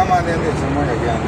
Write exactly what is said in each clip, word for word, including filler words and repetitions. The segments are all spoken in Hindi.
काम आते थे समझ आ गया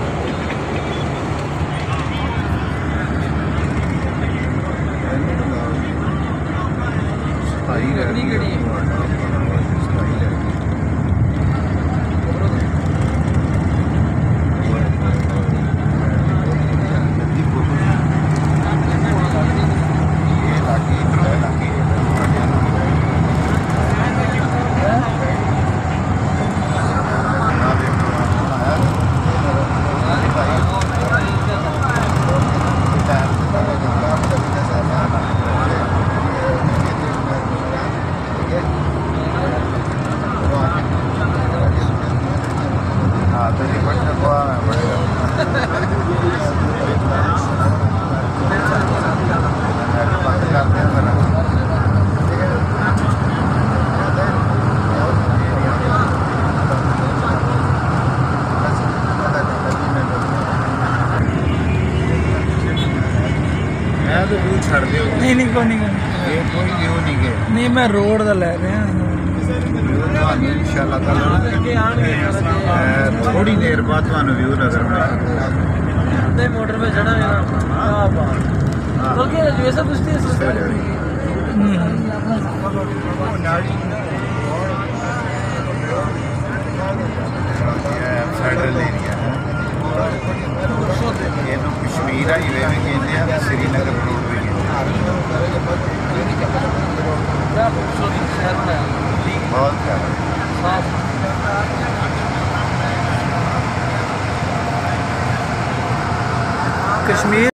तो व्यू छड़ दे नहीं नहीं कोई नहीं ये कोई व्यू नहीं के नहीं मैं रोड दा ले रहा हूं इंशाल्लाह ताला थोड़ी देर बाद थानू व्यू नजर आएगा मोटर पे चढ़ा मेरा हां बात तो क्या जैसा पूछती है फेडरल एरिया है ये तो कश्मीर हाईवे में कहते हैं श्रीनगर रोड पे बहुत प्यारा कश्मीर।